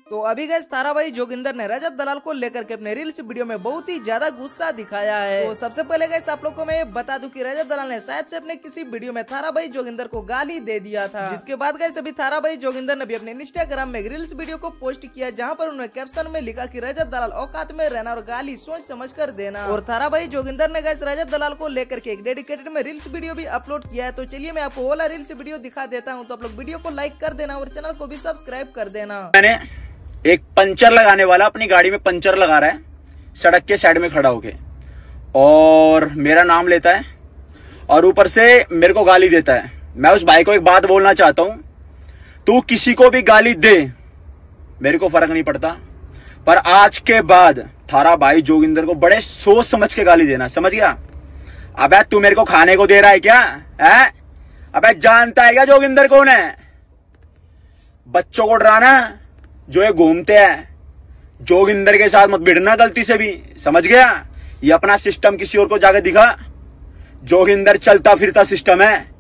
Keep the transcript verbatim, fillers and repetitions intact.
तो अभी गए थारा भाई जोगिंदर ने रजत दलाल को लेकर के अपने रील्स वीडियो में बहुत ही ज्यादा गुस्सा दिखाया है। तो सबसे पहले गए आप लोग को मैं बता दूं कि रजत दलाल ने शायद से अपने किसी वीडियो में थारा भाई जोगिंदर को गाली दे दिया था, जिसके बाद गए सभी थारा भाई जोगिंदर ने भी अपने इंस्टाग्राम में रील्स वीडियो को पोस्ट किया, जहाँ पर उन्होंने कैप्शन में लिखा कि रजत दलाल औकात में रहना और गाली सोच समझ कर देना। और थारा भाई जोगिंदर ने गए रजत दलाल को लेकर के एक डेडिकेटेड में रील्स वीडियो भी अपलोड किया है। तो चलिए मैं आपको वाला रील्स वीडियो दिखा देता हूँ, तो आप लोग वीडियो को लाइक कर देना और चैनल को भी सब्सक्राइब कर देना। मैंने एक पंचर लगाने वाला अपनी गाड़ी में पंचर लगा रहा है सड़क के साइड में खड़ा होके, और मेरा नाम लेता है और ऊपर से मेरे को गाली देता है। मैं उस भाई को एक बात बोलना चाहता हूं, तू किसी को भी गाली दे, मेरे को फर्क नहीं पड़ता, पर आज के बाद थारा भाई जोगिंदर को बड़े सोच समझ के गाली देना, समझ गया? अबे तू मेरे को खाने को दे रहा है क्या? है अबे जानता है क्या जोगिंदर कौन है? बच्चों को डराना जो ये घूमते हैं, जोगिंदर के साथ मत भिड़ना गलती से भी, समझ गया? ये अपना सिस्टम किसी और को जाके दिखा, जोगिंदर चलता फिरता सिस्टम है।